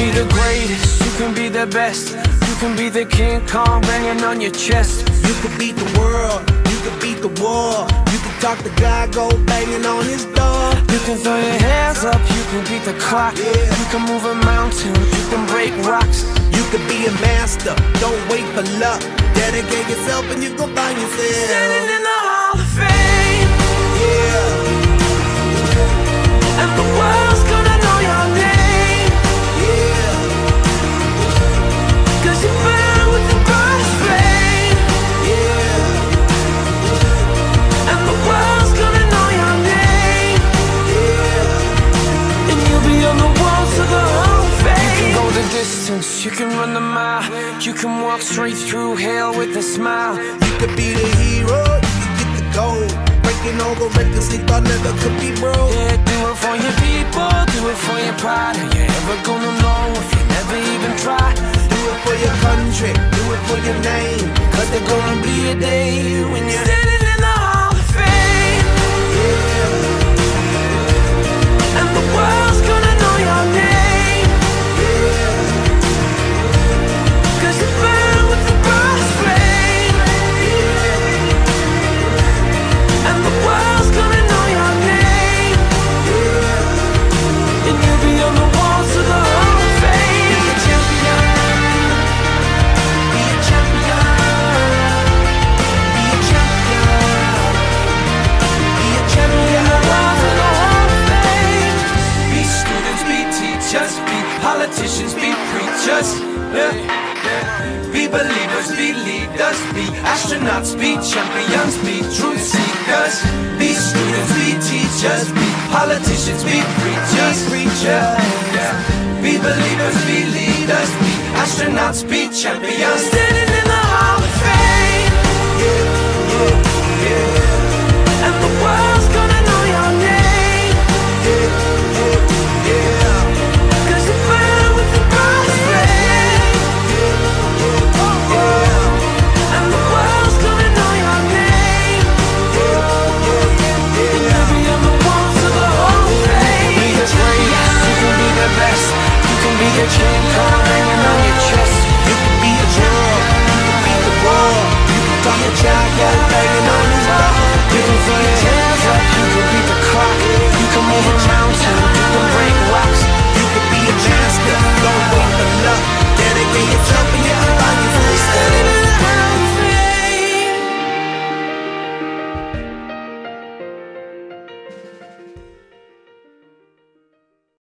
be the greatest, you can be the best. You can be the King Kong banging on your chest. You could beat the world, you could beat the war. You can talk to God, go banging on his door. You can throw your hands up, you can beat the clock. You can move a mountain, you can break rocks. You could be a master, don't wait for luck. Dedicate yourself and you gon' find yourself standing in the Hall of Fame. Yeah. And the world's gonna know your name. Yeah. Cause you burn with the brightest flame. Yeah. And the world's gonna know your name. Yeah. And you'll be on the walls of the Hall of Fame. You can go the distance, you can run the mile. You can walk straight through hell with a smile. You could be the hero, you could get the gold. Breaking all the records they thought never could be broke. Yeah, do it for your people, do it for your pride. Are you ever gonna know if you never even try? Do it for your country, do it for your name. Cause there's gonna be a day when you're standing in the Hall of Fame. Yeah. And the world's gonna know your name. Yeah. Cause you burn with the brightest flame. Yeah. And the world's gonna know your name. Yeah. And you'll be on the walls of the Hall of Fame. Be a champion. Be a champion. Be a champion. Be a champion. Walls of the Hall of Fame. Be students, be teachers, be politicians, be preachers. Yeah. Be believers, be leaders, be astronauts, be champions, be truth seekers. Be students, be teachers, be politicians, be preachers. Yeah. Be believers, be leaders, be astronauts, be champions. Standing in the Hall of Fame. Yeah. Yeah.